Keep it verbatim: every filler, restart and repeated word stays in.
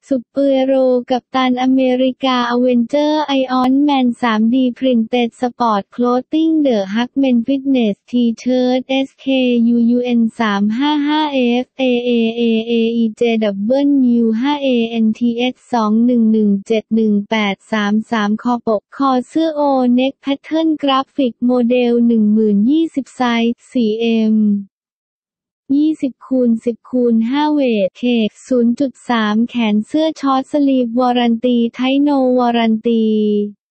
ซูเปอร์โรกัปตันอเมริกาอเวนเจอร์ไอออนแมน ทรีดี Printed Sport Clothing The Hackman Fitness T-shirt เอส เค ยู ยู เอ็น สาม ห้า ห้า เอฟ เอ เอ เอ เอ อี เจ ดับเบิลยู ห้า เอ เอ็น ที เอส สอง หนึ่ง หนึ่ง เจ็ด หนึ่ง แปด สาม สาม คอปกคอเสื้อโอเน็กแพทเทิร์นกราฟิกโมเดล หนึ่งหมื่นยี่สิบ ไซส์ สี่ เอ็ม ยี่สิบ คูณ สิบ คูณ ห้า เวทเค ศูนย์จุดสาม แขนเสื้อช็อตสลีฟวอรันตีไทโนวอรันตี